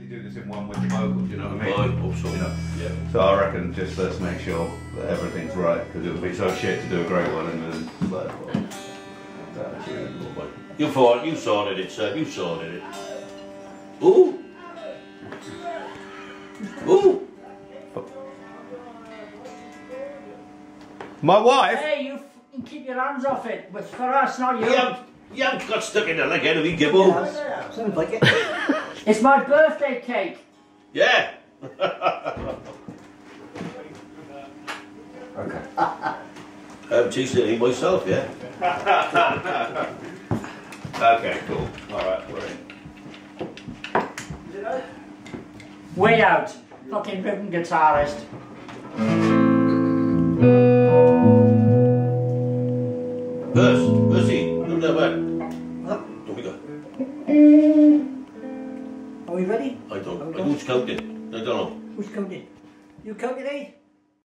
you do this in one with the vocals, you know what I mean? I hope so. You know? Yeah. So I reckon just let's make sure that everything's right, because it would be so shit to do a great one and then it's like, well, that's really cool. You sorted it, sir. You sorted it. Ooh. Ooh. My wife? Hey, you keep your hands off it. It's for us, not you. You haven't got stuck in the leg end of me, Gibbo. Yeah, sounds like it. It's my birthday cake. Yeah. Okay. I'm tasting it myself, yeah. Okay, cool. Alright, we're in. Way out. Fucking rhythm guitarist. Percy, look that way. Huh? Don't we go? Are we ready? I don't know who's counting. I don't know. Who's counting? You counting, eh?